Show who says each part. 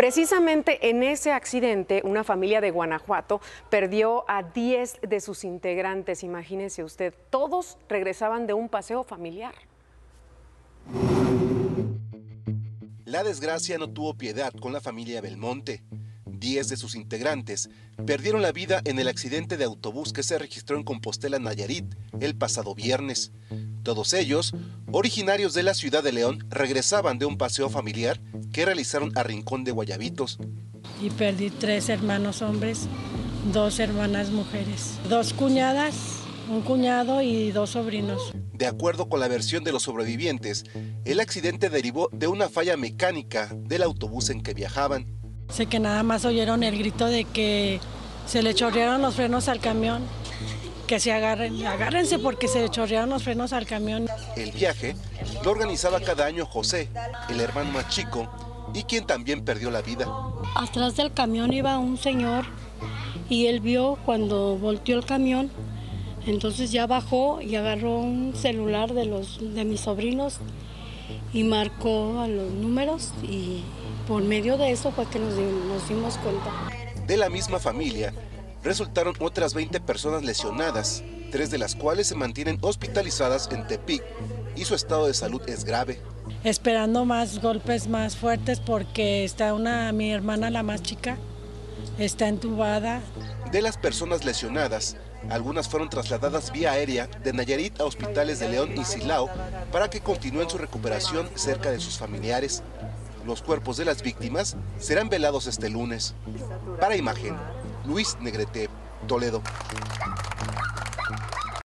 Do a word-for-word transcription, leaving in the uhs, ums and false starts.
Speaker 1: Precisamente en ese accidente, una familia de Guanajuato perdió a diez de sus integrantes. Imagínese usted, todos regresaban de un paseo familiar.
Speaker 2: La desgracia no tuvo piedad con la familia Belmonte. Diez de sus integrantes perdieron la vida en el accidente de autobús que se registró en Compostela, Nayarit, el pasado viernes. Todos ellos, originarios de la ciudad de León, regresaban de un paseo familiar que realizaron a Rincón de Guayabitos.
Speaker 3: Y perdí tres hermanos hombres, dos hermanas mujeres, dos cuñadas, un cuñado y dos sobrinos.
Speaker 2: De acuerdo con la versión de los sobrevivientes, el accidente derivó de una falla mecánica del autobús en que viajaban.
Speaker 3: Sé que nada más oyeron el grito de que se le chorrearon los frenos al camión, que se agarren, agárrense porque se le chorrearon los frenos al camión.
Speaker 2: El viaje lo organizaba cada año José, el hermano más chico, y quien también perdió la vida.
Speaker 4: Atrás del camión iba un señor y él vio cuando volteó el camión, entonces ya bajó y agarró un celular de, los, de mis sobrinos y marcó a los números y por medio de eso fue que nos, nos dimos cuenta.
Speaker 2: De la misma familia resultaron otras veinte personas lesionadas, tres de las cuales se mantienen hospitalizadas en Tepic y su estado de salud es grave.
Speaker 3: Esperando más golpes más fuertes porque está una, mi hermana la más chica, está entubada.
Speaker 2: De las personas lesionadas, algunas fueron trasladadas vía aérea de Nayarit a hospitales de León y Silao para que continúen su recuperación cerca de sus familiares. Los cuerpos de las víctimas serán velados este lunes. Para Imagen, Luis Negrete, Toledo.